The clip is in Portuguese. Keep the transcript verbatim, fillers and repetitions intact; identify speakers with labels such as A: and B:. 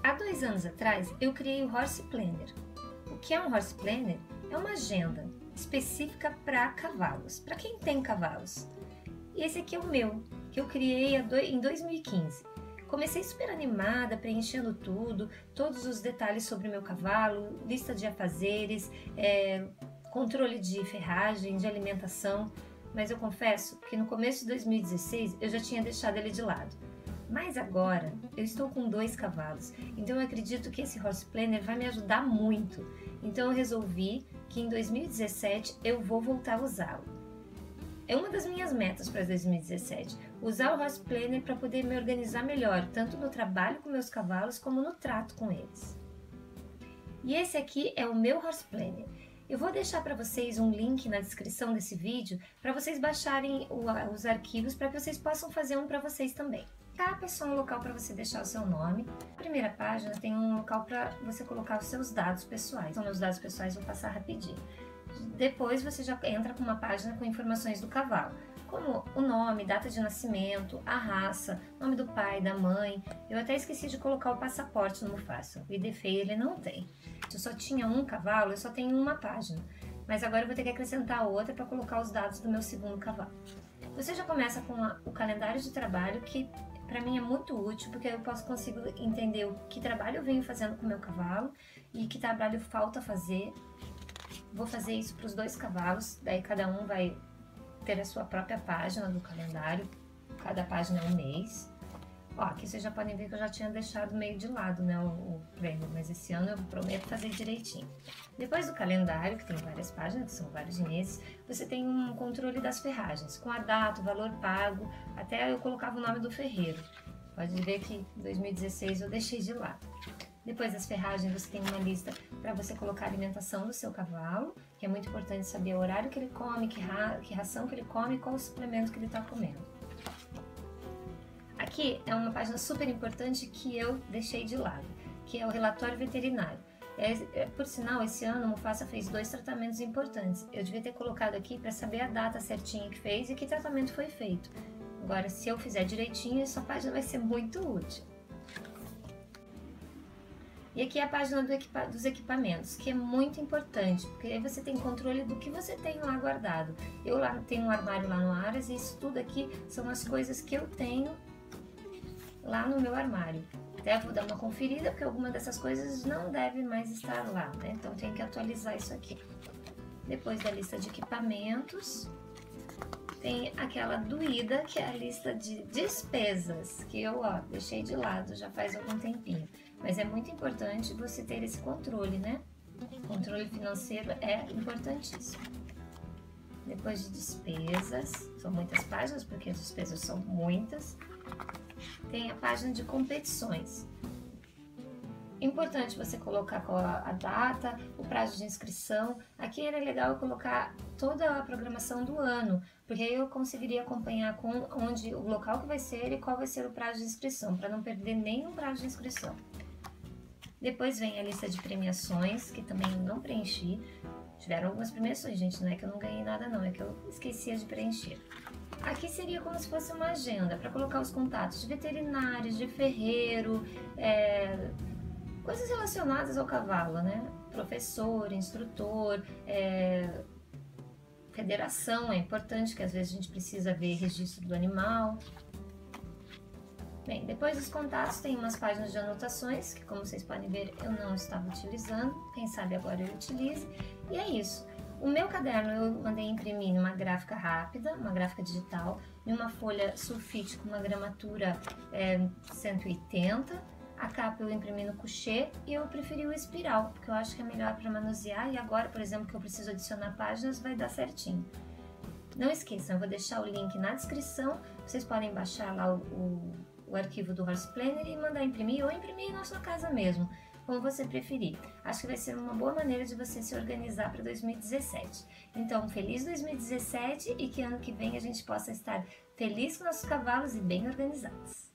A: Há dois anos atrás, eu criei o Horse Planner. O que é um Horse Planner? É uma agenda específica para cavalos, para quem tem cavalos. E esse aqui é o meu, que eu criei em dois mil e quinze. Comecei super animada, preenchendo tudo, todos os detalhes sobre o meu cavalo, lista de afazeres, é, controle de ferragem, de alimentação, mas eu confesso que no começo de dois mil e dezesseis eu já tinha deixado ele de lado. Mas agora eu estou com dois cavalos, então eu acredito que esse Horse Planner vai me ajudar muito. Então eu resolvi que em dois mil e dezessete eu vou voltar a usá-lo. É uma das minhas metas para dois mil e dezessete, usar o Horse Planner para poder me organizar melhor, tanto no trabalho com meus cavalos como no trato com eles. E esse aqui é o meu Horse Planner. Eu vou deixar para vocês um link na descrição desse vídeo para vocês baixarem os arquivos para que vocês possam fazer um para vocês também. Capa é só um local para você deixar o seu nome. Na primeira página tem um local para você colocar os seus dados pessoais. Então, meus dados pessoais vou passar rapidinho. Depois você já entra com uma página com informações do cavalo, como o nome, data de nascimento, a raça, nome do pai, da mãe. Eu até esqueci de colocar o passaporte no Mufasa, o I D F E I ele não tem. Se eu só tinha um cavalo, eu só tenho uma página, mas agora eu vou ter que acrescentar outra para colocar os dados do meu segundo cavalo. Você já começa com a, o calendário de trabalho, que para mim é muito útil, porque eu posso consigo entender o que trabalho eu venho fazendo com o meu cavalo e que trabalho falta fazer. Vou fazer isso para os dois cavalos, daí cada um vai ter a sua própria página do calendário, cada página é um mês. Ó, aqui vocês já podem ver que eu já tinha deixado meio de lado, né, o, o planner, mas esse ano eu prometo fazer direitinho. Depois do calendário, que tem várias páginas, que são vários meses, você tem um controle das ferragens, com a data, o valor pago, até eu colocava o nome do ferreiro. Pode ver que em dois mil e dezesseis eu deixei de lado. Depois das ferragens, você tem uma lista para você colocar a alimentação do seu cavalo, que é muito importante saber o horário que ele come, que, ra que ração que ele come e qual o suplemento que ele está comendo. Aqui é uma página super importante que eu deixei de lado, que é o relatório veterinário. É, é, por sinal, esse ano o Mufasa fez dois tratamentos importantes. Eu devia ter colocado aqui para saber a data certinha que fez e que tratamento foi feito. Agora, se eu fizer direitinho, essa página vai ser muito útil. E aqui é a página do equipa dos equipamentos, que é muito importante, porque aí você tem controle do que você tem lá guardado. Eu lá tenho um armário lá no Aras e isso tudo aqui são as coisas que eu tenho lá no meu armário. Até vou dar uma conferida, porque alguma dessas coisas não deve mais estar lá, né? Então tem que atualizar isso aqui. Depois da lista de equipamentos, tem aquela doída, que é a lista de despesas, que eu, ó, deixei de lado já faz algum tempinho. Mas é muito importante você ter esse controle, né? O controle financeiro é importantíssimo. Depois de despesas, são muitas páginas, porque as despesas são muitas. Tem a página de competições. Importante você colocar a data, o prazo de inscrição. Aqui era legal eu colocar toda a programação do ano, porque aí eu conseguiria acompanhar com onde o local que vai ser e qual vai ser o prazo de inscrição, para não perder nenhum prazo de inscrição. Depois vem a lista de premiações, que também eu não preenchi. Tiveram algumas premiações, gente, não é que eu não ganhei nada não, é que eu esquecia de preencher. Aqui seria como se fosse uma agenda, para colocar os contatos de veterinários, de ferreiro, é, coisas relacionadas ao cavalo, né? Professor, instrutor, é, federação, é importante que às vezes a gente precisa ver registro do animal. Bem, depois dos contatos tem umas páginas de anotações, que como vocês podem ver eu não estava utilizando, quem sabe agora eu utilize, e é isso. O meu caderno eu mandei imprimir numa gráfica rápida, uma gráfica digital, em uma folha sulfite com uma gramatura é, cento e oitenta, a capa eu imprimi no coucher e eu preferi o espiral, porque eu acho que é melhor para manusear e agora, por exemplo, que eu preciso adicionar páginas, vai dar certinho. Não esqueçam, eu vou deixar o link na descrição, vocês podem baixar lá o, o, o arquivo do Horse Planner e mandar imprimir ou imprimir na sua casa mesmo, como você preferir. Acho que vai ser uma boa maneira de você se organizar para dois mil e dezessete. Então, feliz dois mil e dezessete e que ano que vem a gente possa estar feliz com nossos cavalos e bem organizados.